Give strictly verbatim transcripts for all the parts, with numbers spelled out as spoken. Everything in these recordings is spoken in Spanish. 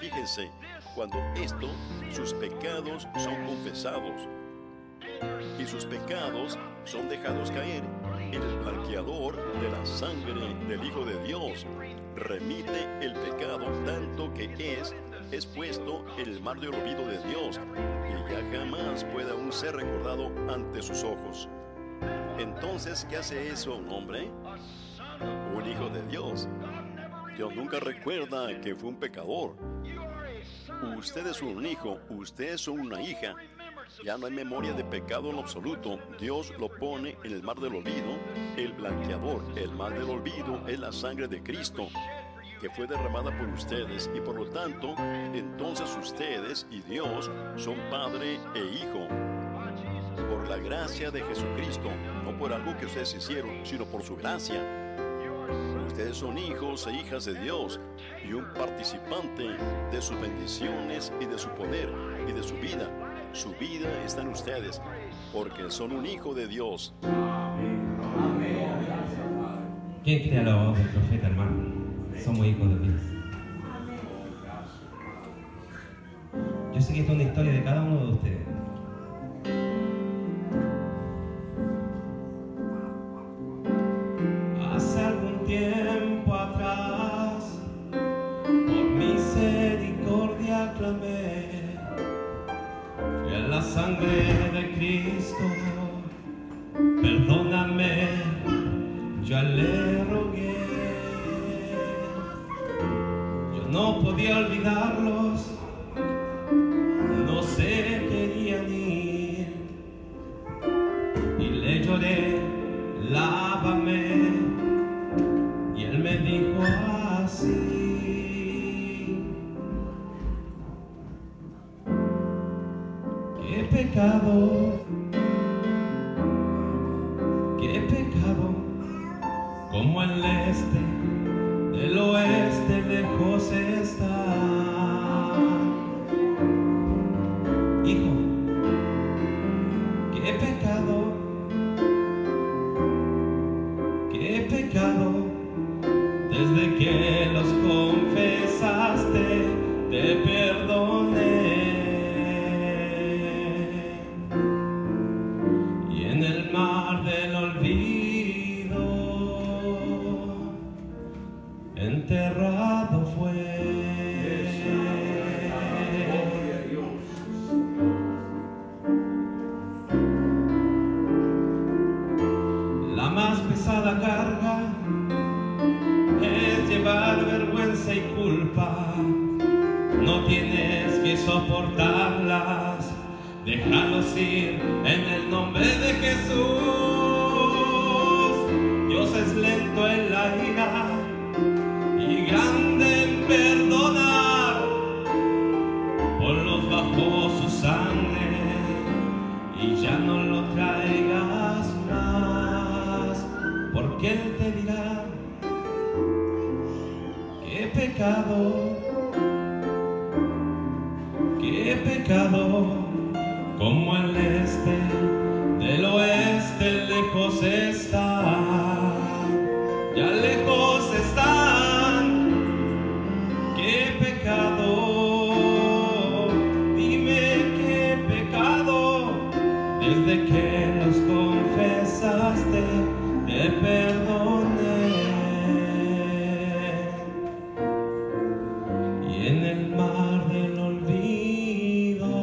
Fíjense, cuando esto, sus pecados son confesados y sus pecados son dejados caer en el blanqueador de la sangre del Hijo de Dios. Remite el pecado tanto que es, es puesto en el mar del olvido de Dios y ya jamás puede aún ser recordado ante sus ojos. Entonces, ¿qué hace eso un hombre? Un hijo de Dios. Dios nunca recuerda que fue un pecador. Usted es un hijo, usted es una hija. Ya no hay memoria de pecado en lo absoluto. Dios lo pone en el mar del olvido, el blanqueador. El mar del olvido es la sangre de Cristo, que fue derramada por ustedes, y por lo tanto, entonces ustedes y Dios son padre e hijo. Por la gracia de Jesucristo, no por algo que ustedes hicieron, sino por su gracia. Ustedes son hijos e hijas de Dios y un participante de sus bendiciones y de su poder y de su vida. Su vida está en ustedes porque son un hijo de Dios. ¿Quién cree a la voz del profeta, hermano? Somos hijos de Dios. Yo sé que esta es una historia de cada uno de ustedes. Hace algún tiempo atrás, por misericordia clamé, fui a la sangre de Cristo, perdóname, yo le rogué. Yo no podía olvidarlos, no se querían ir, y le lloré, lávame, y él me dijo así: qué pecado, qué pecado, como el este del oeste lejos está. Hijo, qué pecado, qué pecado, desde que los confesaste te perdoné. Y en el mar del olvido enterrado fue. La más pesada carga es llevar vergüenza y culpa. No tienes que soportarlas, déjalos ir en el nombre de Jesús. Dios es lento en la ira y grande en perdonar. Ponlos bajo su sangre y ya no lo traigas más, porque Él te dirá: qué pecado, qué pecado, como el este del oeste lejos está. Ya lejos están, qué pecado, dime qué pecado, desde que los confesaste te perdoné. Y en el mar del olvido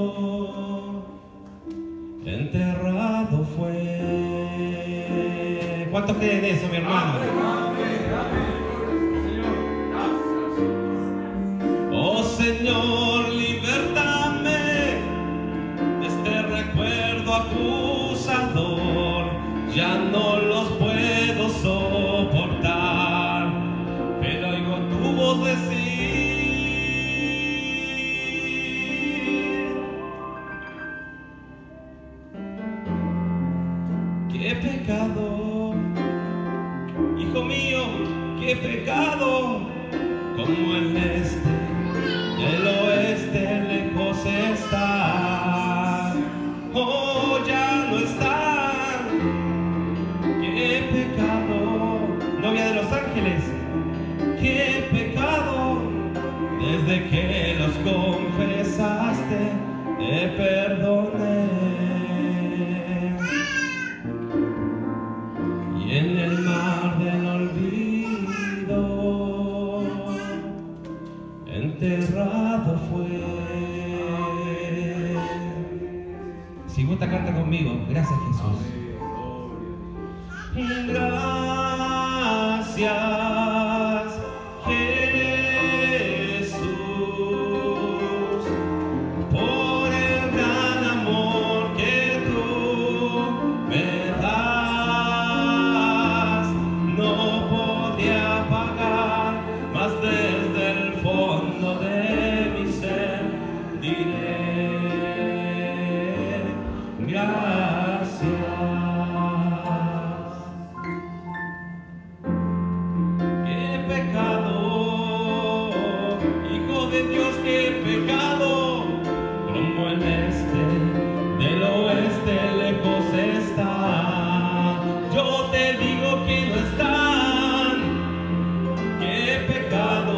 enterrado fue. ¿Cuántos creen eso, mi hermano? Oh Señor, libértame de este recuerdo acusador. Ya no los puedo soportar, pero oigo tu voz decir: qué pecado, hijo mío, qué pecado, como el este del oeste lejos está. Oh, ya no están, qué pecado, novia de los ángeles, qué pecado, desde que Si gusta, canta conmigo. Gracias, Jesús. Gracias, Jesús, por el gran amor que tú me das. No podría pagar, mas desde el fondo de mi ser diré gracias. Qué pecado, Hijo de Dios, qué pecado, como el este del oeste lejos está. Yo te digo que no están. Qué pecado,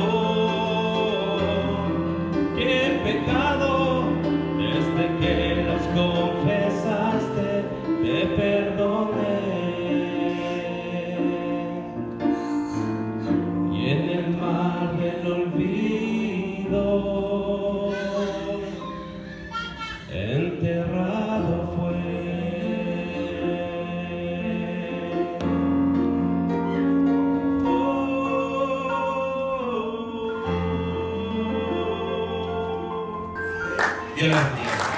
qué pecado, desde que los confesaste te perdoné. Y en el mar del olvido enterrado fue. Dios los bendiga.